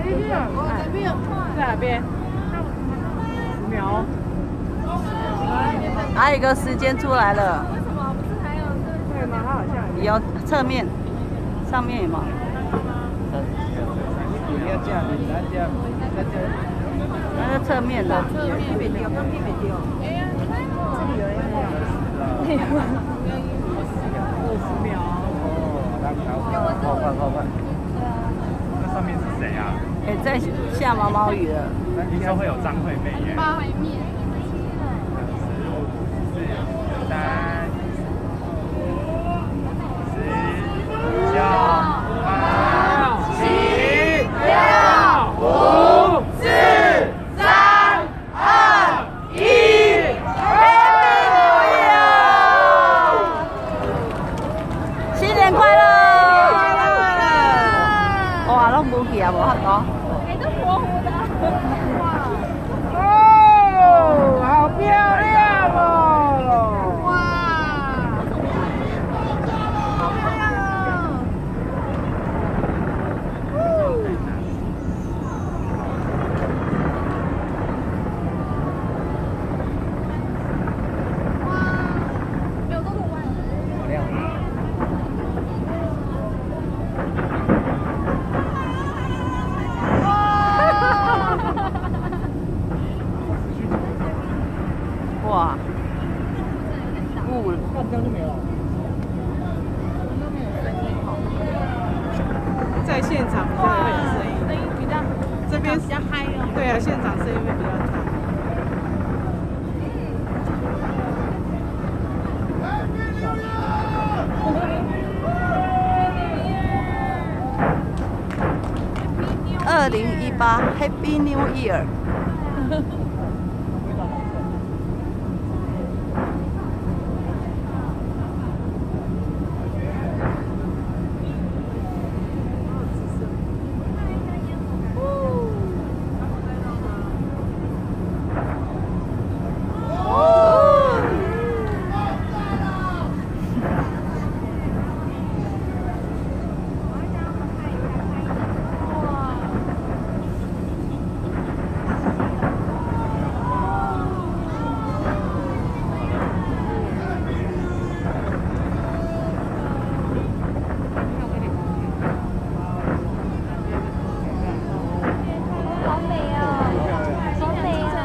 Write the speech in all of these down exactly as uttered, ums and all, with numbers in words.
在哪边？秒。 还有一个时间出来了。 为什么不是还有这？对吗？它好像有侧面，上面有吗？ 要这样，你拿这样，那这样。 那是侧面的。 侧面没丢，刚面没丢。哎呀，这里有人要。二十秒。 哦，那好，好快，好快。那上面是谁啊？ 哎，在下毛毛雨了。 听说会有张惠妹耶。 八面。 十五、四、三、十、九、八、七、六、五、四、三、二、一。 新年快乐！哇，拢无去啊，无法度。 哎，都模糊的。哇！ 哦，好漂亮哦！ 哇！好漂亮哦！哇！没有都录完了。 好亮。 哇！雾， 那这样就没有。 在现场比较会有声音，声音比较这边比较嗨哦。对啊，现场声音会比较大。 二零一八 Happy New Year！ 好美哦，好美哦。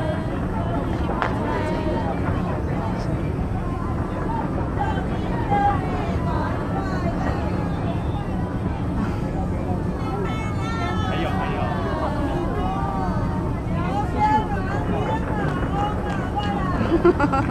还有还有。 哈哈哈。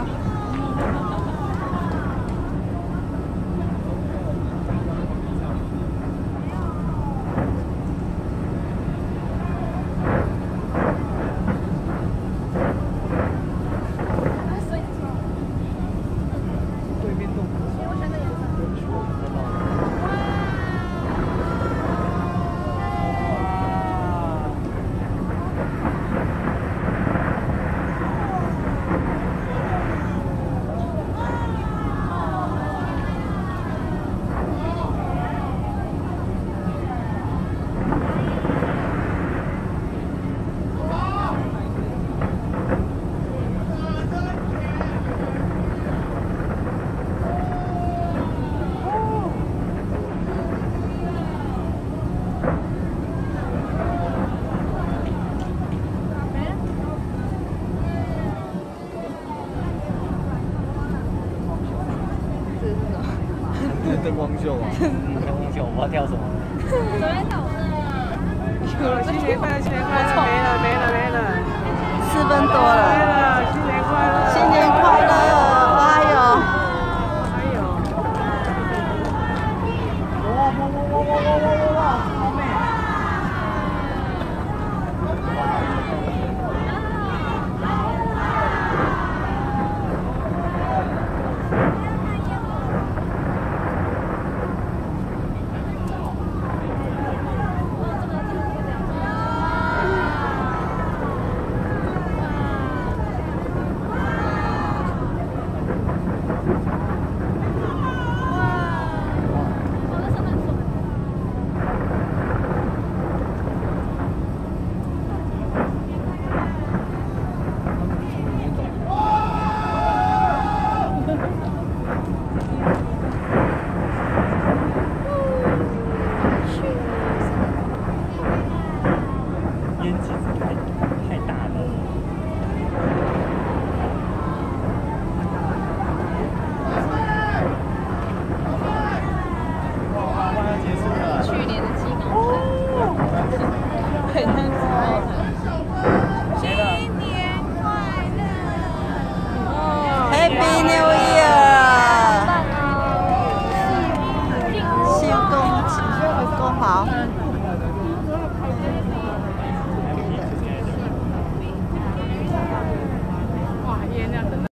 对面动。 我选的颜色。 灯光秀啊！ 灯光秀，我要跳什么？ 昨天早上。 有了，新年快乐，新年快乐！没了，没了，没了。 四分多了。 没了，新年快乐！ 新年快乐！还有。 还有。哇哇哇哇哇哇哇！